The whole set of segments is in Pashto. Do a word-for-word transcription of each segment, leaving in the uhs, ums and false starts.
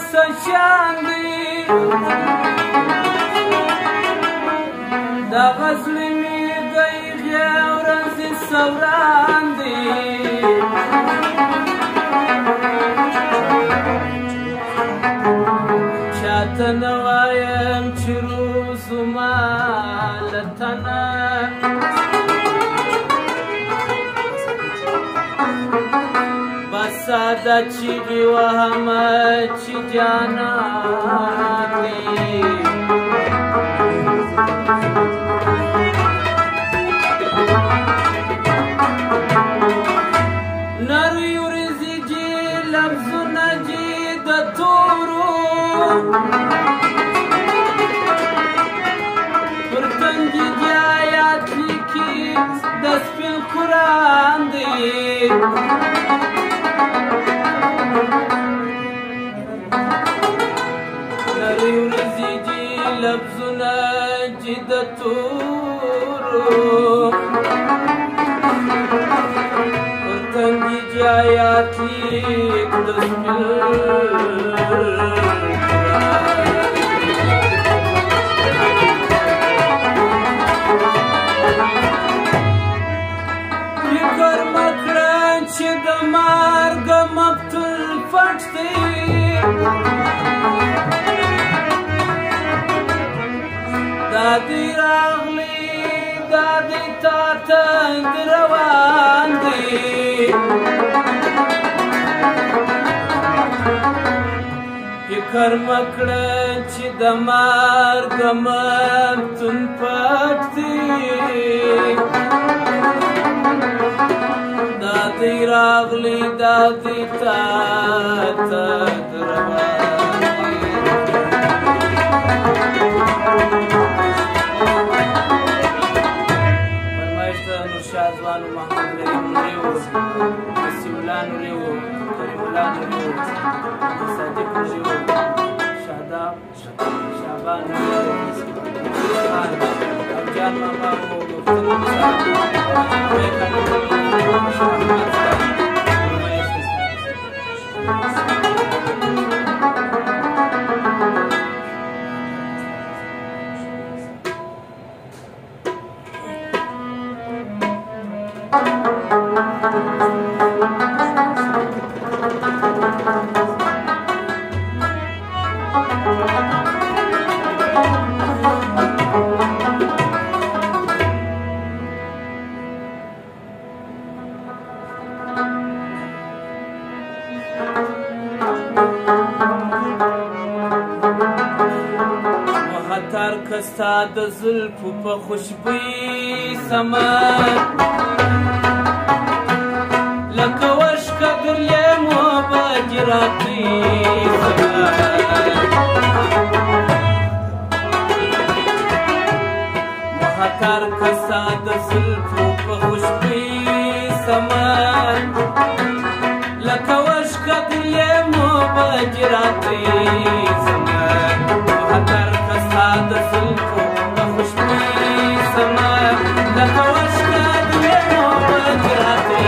سشان دی دا غزل می گئی ورځ سوران دی چاته نه وایم چې روز ما له تنه ساده چیغې وهمه چې جانان دی نرۍ ورځې جې لفظونه جې د تورو پر تندي دې آیات لیکي د سپین قرآن دی لفظونه چې د تورو پر تندي چې آیات لیک د سپین فکر مه کړه چې د مرګه مقتول پټ دی دادی راغلی دادی تا تند روان دی فکر مه کړه چې د مرګ مفتون پټ دی دادی راغلی دادی تا تند روان دی شازوانو محمد رحیم نوریو نسیم الله نوریو کریم الله نوریو صادق نوریو شاداب شعبان نوریو خان افجان ماما و مفتر کستا د زلفو په خوشبویي سمر لکه وشکه ګریمو به جراتي مهتر کستا د زلفو په خوشبویي سمر لکه وشکه ګریمو به جراتي سمر مهتر کستا د زلفو په خوشبویي سمر لکه وشکه ګریمو به جراتي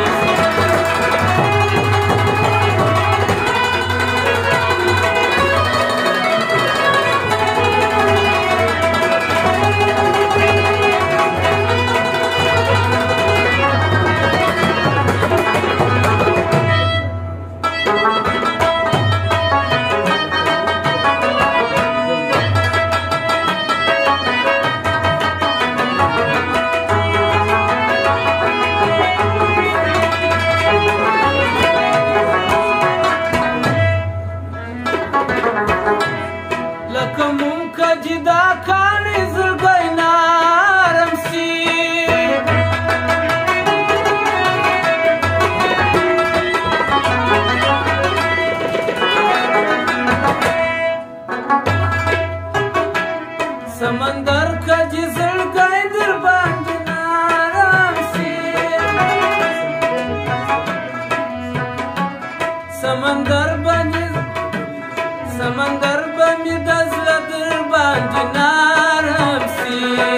समंदर का जिसल गए दिल बांधनाराम से समंदर बनी समंदर बनी दजल दिल बांधनाराम से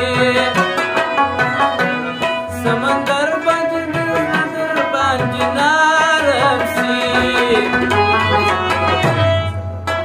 समंदर बनी दिल बांधनाराम से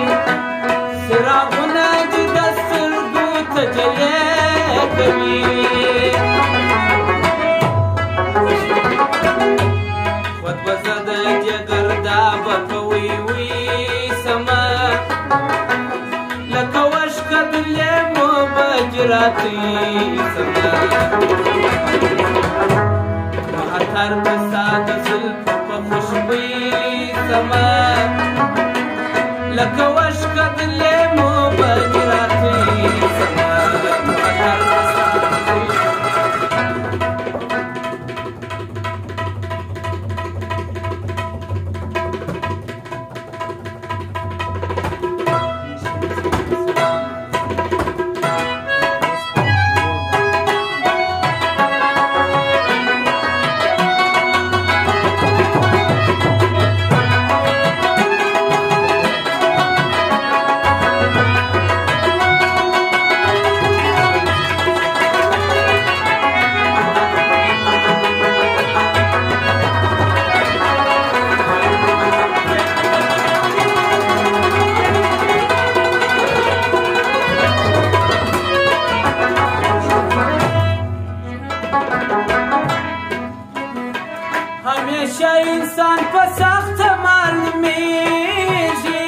څراغونه دې د سترګو تجلې کوي خود به زه د جګر دا به په وی وی سمه لکه وشکه د لیمو به جراتي سمه مهتر به ستا د زلفو په خوشبویي سمه لکه وشکه د لیمو به جراتي سمه مهتر به ستا د زلفو همیشه انسان په سخته معلومیږي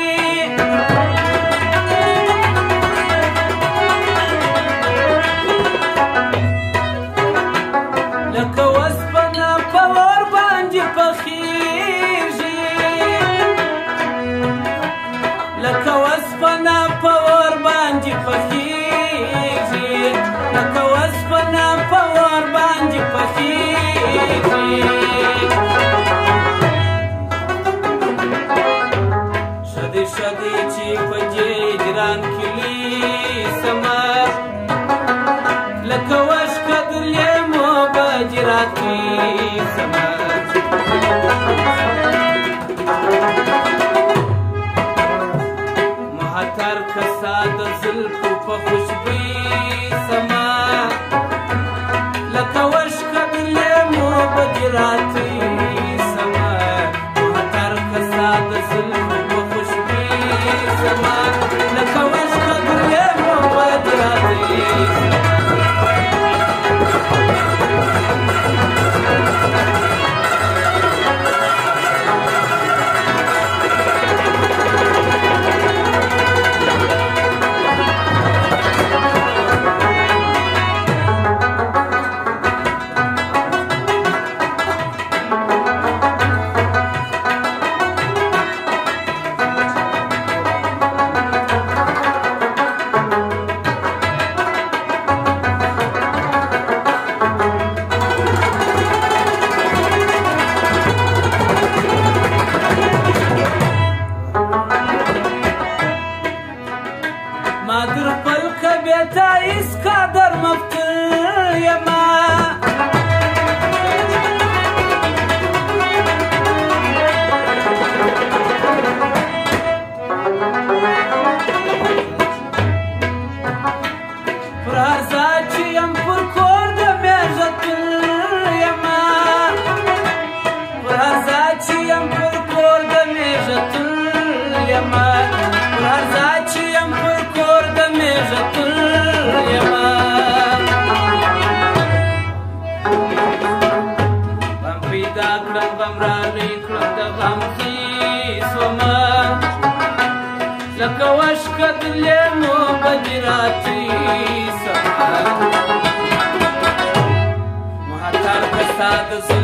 لکه وسپنه په اور باندې پخیږي لکه وسپنه په اور باندې پخیږي لکه وسپنه په اور باندې پخیږي شدی شدی چې په جیجران کلی سمه لکه وشکه د لیمو به جراتي سمه مهتر که ستا د زلفو په خوشبویي سمه لکه وشکه د لیمو به جراتي سمه مهتر که ستا د زلفو په خوشبویي سمه لکه وشکه د لیمو به جراتي ما در خپل کبې ته هېڅ قدر مفتون یمه پر هر ځای چې یم پر کور د مېږتون یمه پر هر ځای چې یم پر کور د مېږتون یمه پر هر ځای چې یم پر کور د مېږتون یمه غم پیدا کړم غم رالوی کړم د غمزي سومه لکه وشکه د لیمو به جراتي سمه مهتر که ستا د